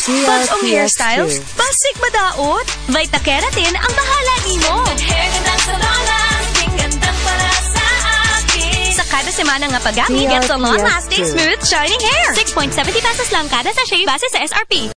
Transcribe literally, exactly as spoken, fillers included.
Bagong hairstyles, basic madaot. VitaKeratin ang bahala nimo. Sa kada semana nga paggamit, get some long-lasting, smooth, shining hair. six point seven zero pesos lang kada sachet base sa S R P.